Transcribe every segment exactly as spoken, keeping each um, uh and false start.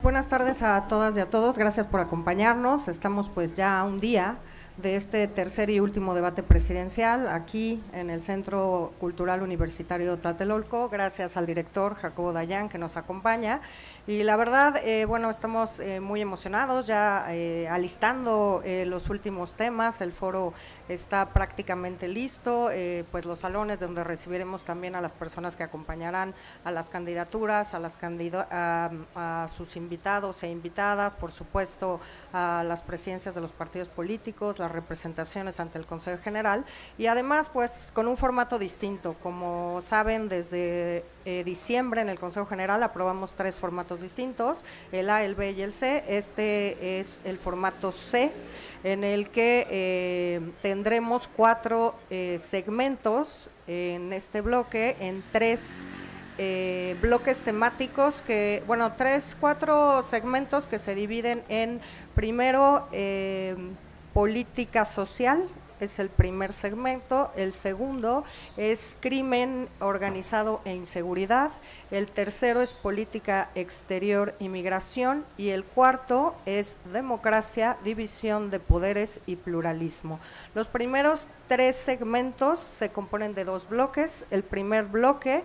Buenas tardes a todas y a todos, gracias por acompañarnos. Estamos pues ya a un día de este tercer y último debate presidencial aquí en el Centro Cultural Universitario Tlatelolco, gracias al director Jacobo Dayan que nos acompaña. Y la verdad, eh, bueno, estamos eh, muy emocionados ya eh, alistando eh, los últimos temas. El foro está prácticamente listo, eh, pues los salones donde recibiremos también a las personas que acompañarán a las candidaturas, a, las candida a, a sus invitados e invitadas, por supuesto a las presidencias de los partidos políticos, las representaciones ante el Consejo General y además pues con un formato distinto. Como saben, desde eh, diciembre en el Consejo General aprobamos tres formatos distintos, el A, el B y el C. Este es el formato C, en el que eh, tendremos cuatro eh, segmentos en este bloque, en tres eh, bloques temáticos que, bueno, tres, cuatro segmentos que se dividen en, primero, eh, política social, es el primer segmento. El segundo es crimen organizado e inseguridad. El tercero es política exterior y migración. Y el cuarto es democracia, división de poderes y pluralismo. Los primeros tres segmentos se componen de dos bloques. El primer bloque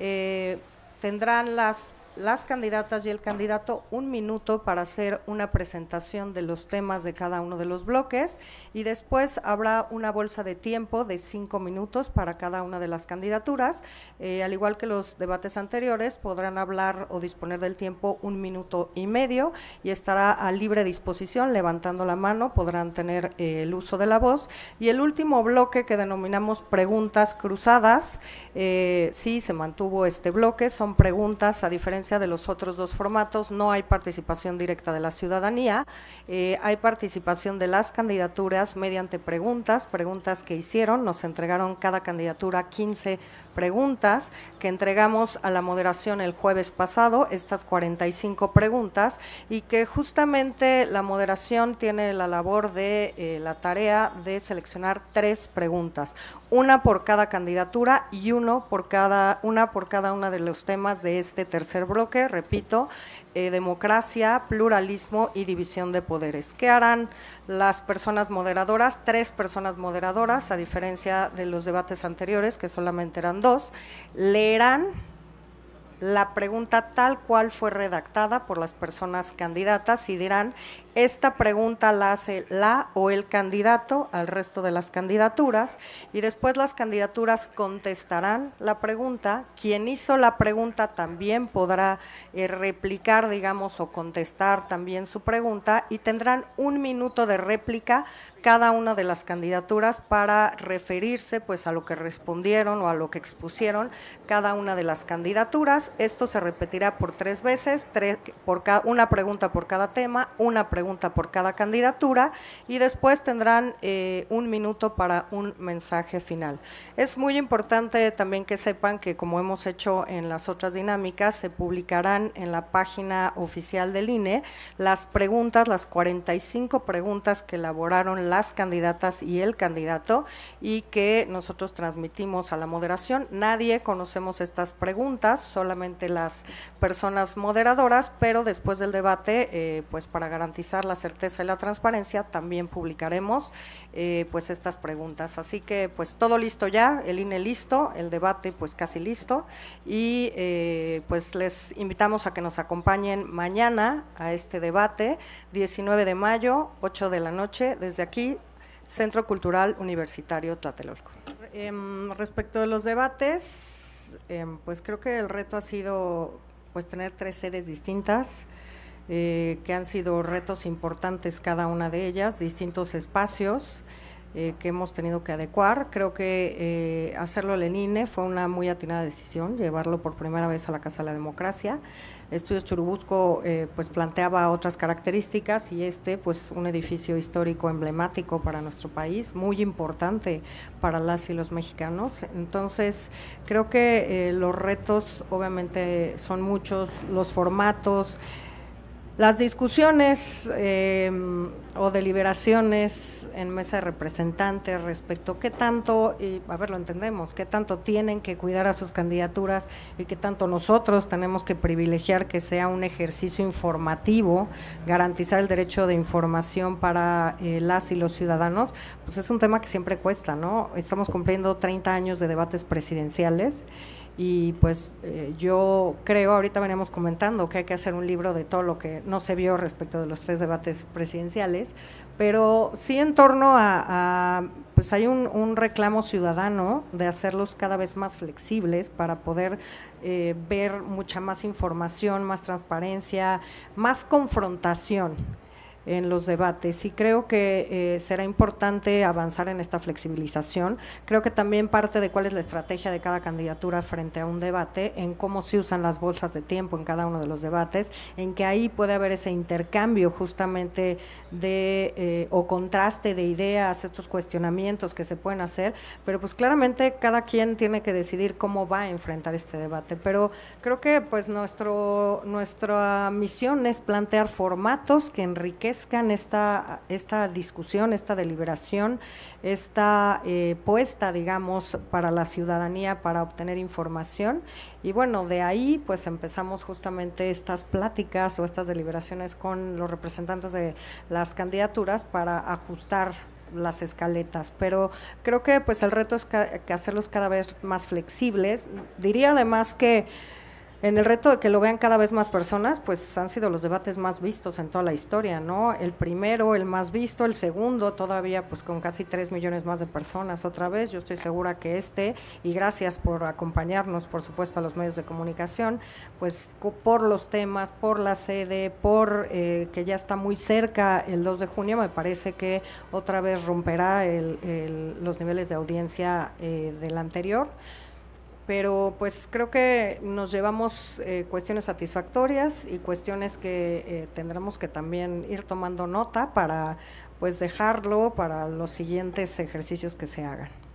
eh, tendrán las las candidatas y el candidato un minuto para hacer una presentación de los temas de cada uno de los bloques y después habrá una bolsa de tiempo de cinco minutos para cada una de las candidaturas. Eh, al igual que los debates anteriores, podrán hablar o disponer del tiempo un minuto y medio y estará a libre disposición, levantando la mano, podrán tener eh, el uso de la voz. Y el último bloque, que denominamos preguntas cruzadas, eh, sí se mantuvo este bloque, son preguntas, a diferencia de los otros dos formatos, no hay participación directa de la ciudadanía, eh, hay participación de las candidaturas mediante preguntas, preguntas que hicieron, nos entregaron cada candidatura quince preguntas que entregamos a la moderación el jueves pasado, estas cuarenta y cinco preguntas, y que justamente la moderación tiene la labor de eh, la tarea de seleccionar tres preguntas, una por cada candidatura y uno por cada, una por cada una de los temas de este tercer bloque, repito, eh, democracia, pluralismo y división de poderes. ¿Qué harán las personas moderadoras? Tres personas moderadoras, a diferencia de los debates anteriores, que solamente eran dos, leerán la pregunta tal cual fue redactada por las personas candidatas y dirán, esta pregunta la hace la o el candidato al resto de las candidaturas, y después las candidaturas contestarán la pregunta. Quien hizo la pregunta también podrá eh, replicar, digamos, o contestar también su pregunta, y tendrán un minuto de réplica cada una de las candidaturas para referirse pues a lo que respondieron o a lo que expusieron cada una de las candidaturas. Esto se repetirá por tres veces, tres, por cada, una pregunta por cada tema, una pregunta por cada candidatura, y después tendrán eh, un minuto para un mensaje final. Es muy importante también que sepan que, como hemos hecho en las otras dinámicas, se publicarán en la página oficial del I N E las preguntas, las cuarenta y cinco preguntas que elaboraron las candidatas y el candidato y que nosotros transmitimos a la moderación. Nadie conocemos estas preguntas, solamente las personas moderadoras, pero después del debate, eh, pues para garantizar la certeza y la transparencia, también publicaremos eh, pues estas preguntas. Así que pues todo listo ya, el I N E listo, el debate pues casi listo, y eh, pues les invitamos a que nos acompañen mañana a este debate, diecinueve de mayo, ocho de la noche, desde aquí, Centro Cultural Universitario Tlatelolco. Eh, respecto de los debates, eh, pues creo que el reto ha sido pues tener tres sedes distintas, Eh, que han sido retos importantes cada una de ellas, distintos espacios eh, que hemos tenido que adecuar. Creo que eh, hacerlo en I N E fue una muy atinada decisión, llevarlo por primera vez a la Casa de la Democracia. Estudios Churubusco eh, pues planteaba otras características, y este pues un edificio histórico emblemático para nuestro país, muy importante para las y los mexicanos. Entonces creo que eh, los retos obviamente son muchos, los formatos. Las discusiones eh, o deliberaciones en mesa de representantes respecto a qué tanto, y a ver, lo entendemos, qué tanto tienen que cuidar a sus candidaturas y qué tanto nosotros tenemos que privilegiar que sea un ejercicio informativo, garantizar el derecho de información para eh, las y los ciudadanos, pues es un tema que siempre cuesta, ¿no? Estamos cumpliendo treinta años de debates presidenciales. Y pues eh, yo creo, ahorita veníamos comentando que hay que hacer un libro de todo lo que no se vio respecto de los tres debates presidenciales, pero sí en torno a, a pues hay un, un reclamo ciudadano de hacerlos cada vez más flexibles para poder eh, ver mucha más información, más transparencia, más confrontación en los debates, y creo que eh, será importante avanzar en esta flexibilización. Creo que también parte de cuál es la estrategia de cada candidatura frente a un debate, en cómo se usan las bolsas de tiempo en cada uno de los debates, en que ahí puede haber ese intercambio justamente de eh, o contraste de ideas, estos cuestionamientos que se pueden hacer, pero pues claramente cada quien tiene que decidir cómo va a enfrentar este debate, pero creo que pues nuestro, nuestra misión es plantear formatos que enriquezcan esta, esta discusión, esta deliberación, esta eh, puesta, digamos, para la ciudadanía para obtener información, y bueno, de ahí pues empezamos justamente estas pláticas o estas deliberaciones con los representantes de las candidaturas para ajustar las escaletas, pero creo que pues el reto es que, que hacerlos cada vez más flexibles. Diría además que en el reto de que lo vean cada vez más personas, pues han sido los debates más vistos en toda la historia, ¿no? El primero, el más visto, el segundo todavía pues con casi tres millones más de personas otra vez. Yo estoy segura que este, y gracias por acompañarnos, por supuesto, a los medios de comunicación, pues por los temas, por la sede, por eh, que ya está muy cerca el dos de junio, me parece que otra vez romperá el, el, los niveles de audiencia eh, del anterior. Pero pues creo que nos llevamos eh, cuestiones satisfactorias y cuestiones que eh, tendremos que también ir tomando nota para pues dejarlo para los siguientes ejercicios que se hagan.